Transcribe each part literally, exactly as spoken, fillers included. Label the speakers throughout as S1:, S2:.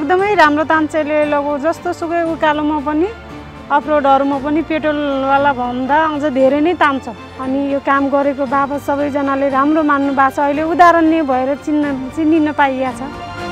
S1: एकदमै राम्रो तान्छेले लगो जस्तो सुकै उकालोमा पनि अफरोडहरुमा पनि पेट्रोलवाला भन्दा अझ धेरै नै तान्छ। अनि यो काम गरेको बापत सबैजनाले राम्रो मान्नु भएको छ। अहिले उदाहरणीय भएर चिन्न चिनिन पाइया छ।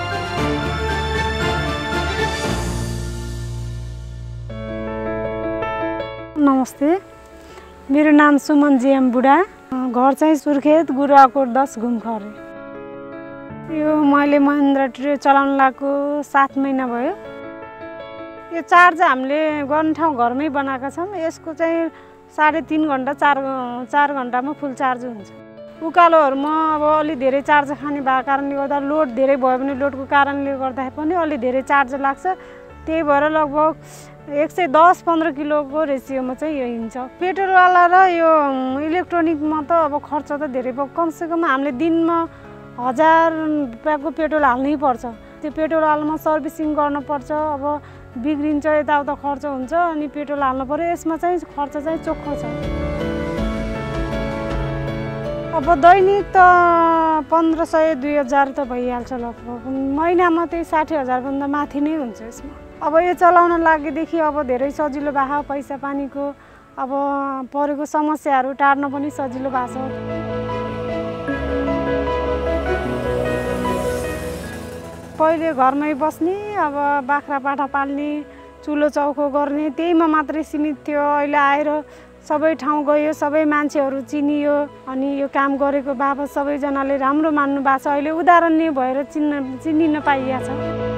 S1: नमस्ते, मेरो नाम सुमन जिएम बुढा, घर चाहिँ सुर्खेत गुराकोट दस घुमखरे। यो मैले महिन्द्रा ट्रे चलाउन लागेको सात महिना भयो। यो चार्ज हामीले गर्ने ठाउँ घरमै बनाएका छौँ। यसको चाहिँ साढे तीन घन्टा चार चार घन्टामा फुल चार्ज हुन्छ। उकालोहरूमा अब अलि धेरै चार्ज खाने भएको कारणले गर्दा लोड धेरै भयो भने लोडको कारणले गर्दा पनि अलि धेरै चार्ज लाग्छ। त्यही भएर लगभग एक सय दस पन्ध्र किलोको रेसियोमा चाहिँ यो हिँड्छ। पेट्रोलवाला र यो इलेक्ट्रोनिकमा त अब खर्च त धेरै भयो। कमसेकम हामीले दिनमा हजार रुपियाँको पेट्रोल हाल्नै पर्छ। त्यो पेट्रोलवालामा सर्भिसिङ गर्नुपर्छ, अब बिग्रिन्छ, यताउता खर्च हुन्छ, अनि पेट्रोल हाल्नु पर्यो। यसमा चाहिँ खर्च चाहिँ चोखो छ। अब दैनिक त पन्ध्र सय दुई हजार त भइहाल्छ। लगभग महिनामा त्यही साठी हजारभन्दा माथि नै हुन्छ यसमा। अब यो चलाउन लागेदेखि अब धेरै सजिलो भएको, पैसा पानीको अब परेको समस्याहरू टार्न पनि सजिलो भएको छ। पहिले घरमै बस्ने, अब बाख्रा पाठा पाल्ने, चुलो चौको गर्ने, त्यहीमा मात्रै सीमित थियो। अहिले आएर सबै ठाउँ गयो, सबै मान्छेहरू चिनियो, अनि यो काम गरेको बापत सबैजनाले राम्रो मान्नु भएको छ। अहिले उदाहरणीय भएर चिन्न चिनिन पाइया छ।